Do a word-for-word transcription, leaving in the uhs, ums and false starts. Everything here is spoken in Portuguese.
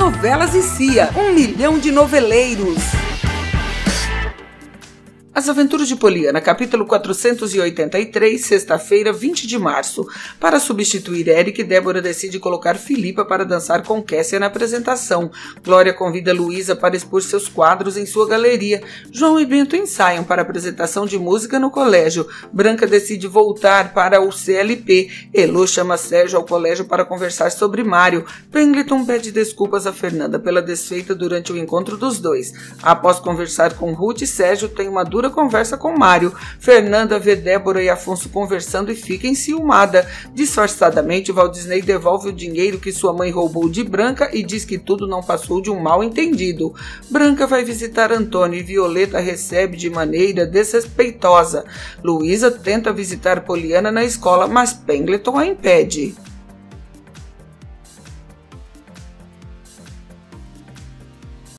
novelas e Cia, um milhão de noveleiros. As Aventuras de Poliana, capítulo quatrocentos e oitenta e três, sexta-feira, vinte de março. Para substituir Eric, Débora decide colocar Filipa para dançar com Kessia na apresentação. Glória convida Luísa para expor seus quadros em sua galeria. João e Bento ensaiam para a apresentação de música no colégio. Branca decide voltar para o C L P. Elô chama Sérgio ao colégio para conversar sobre Mário. Pendleton pede desculpas a Fernanda pela desfeita durante o encontro dos dois. Após conversar com Ruth, Sérgio tem uma dura conversa com Mário. Fernanda vê Débora e Afonso conversando e fica enciumada. Disfarçadamente, Valdisney devolve o dinheiro que sua mãe roubou de Branca e diz que tudo não passou de um mal entendido. Branca vai visitar Antônio e Violeta recebe de maneira desrespeitosa. Luísa tenta visitar Poliana na escola, mas Pendleton a impede.